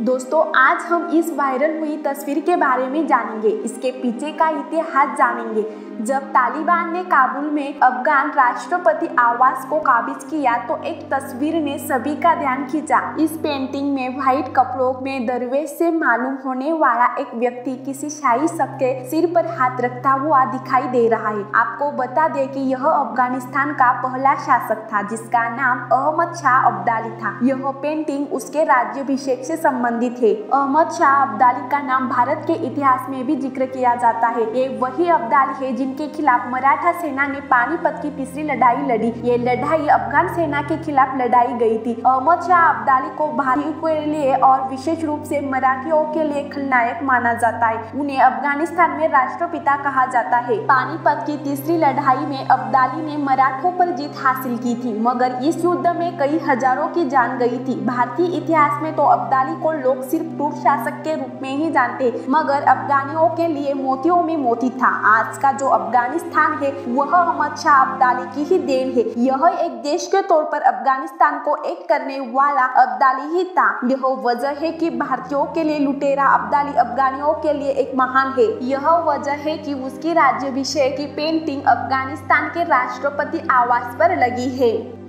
दोस्तों आज हम इस वायरल हुई तस्वीर के बारे में जानेंगे, इसके पीछे का इतिहास जानेंगे। जब तालिबान ने काबुल में अफगान राष्ट्रपति आवास को काबिज किया तो एक तस्वीर ने सभी का ध्यान खींचा। इस पेंटिंग में व्हाइट कपड़ों में दरवेश से मालूम होने वाला एक व्यक्ति किसी शाही शख्स के सिर पर हाथ रखता हुआ दिखाई दे रहा है। आपको बता दें कि यह अफगानिस्तान का पहला शासक था जिसका नाम अहमद शाह अब्दाली था। यह पेंटिंग उसके राज्याभिषेक से संबंधित है। अहमद शाह अब्दाली का नाम भारत के इतिहास में भी जिक्र किया जाता है। ये वही अब्दाली है जिनके खिलाफ मराठा सेना ने पानीपत की तीसरी लड़ाई लड़ी। ये लड़ाई अफगान सेना के खिलाफ लड़ाई गई थी। अहमद शाह अब्दाली को भारतीयों के लिए और विशेष रूप से मराठियों के लिए खलनायक माना जाता है। उन्हें अफगानिस्तान में राष्ट्रपिता कहा जाता है। पानीपत की तीसरी लड़ाई में अब्दाली ने मराठों पर जीत हासिल की थी, मगर इस युद्ध में कई हजारों की जान गई थी। भारतीय इतिहास में तो अब्दाली को लोग सिर्फ टूट शासक के रूप में ही जानते, मगर अफगानियों के लिए मोतियों में मोती था। आज का जो अफगानिस्तान है वह अहमद शाह अब्दाली की ही देन है। यह एक देश के तौर पर अफगानिस्तान को एक करने वाला अब्दाली ही था। यह वजह है कि भारतीयों के लिए लुटेरा अब्दाली अफगानियों के लिए एक महान है। यह वजह है कि उसकी राज्याभिषेक की पेंटिंग अफगानिस्तान के राष्ट्रपति आवास पर लगी है।